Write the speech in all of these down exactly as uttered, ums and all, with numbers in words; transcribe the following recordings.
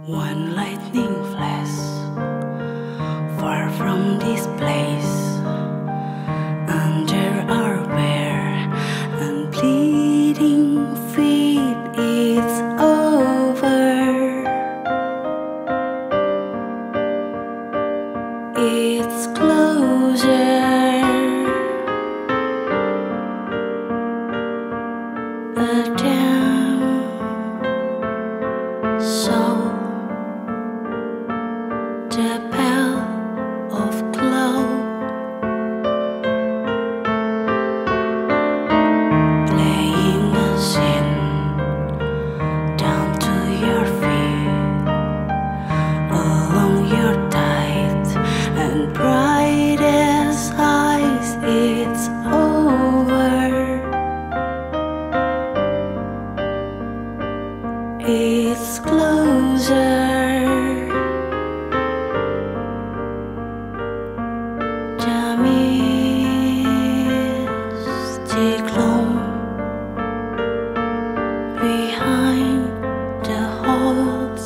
One lightning flash, far from this place, under our bare and bleeding feet, it's over. It's closer. A damn soul. The bell of glow, playing a scene down to your feet, along your tight and bright as eyes. It's over. It's closer. Mystic loom behind the halls.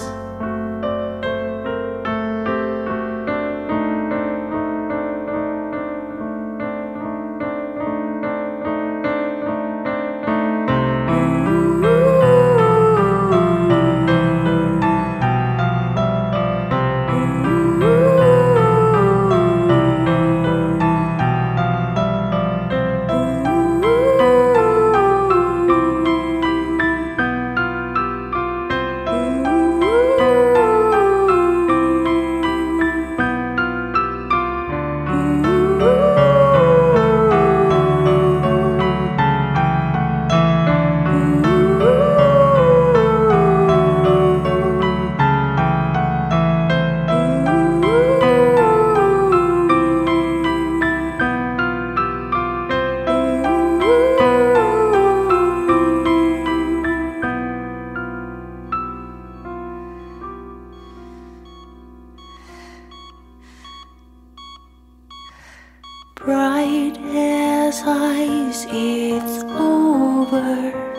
Bright as ice, it's over.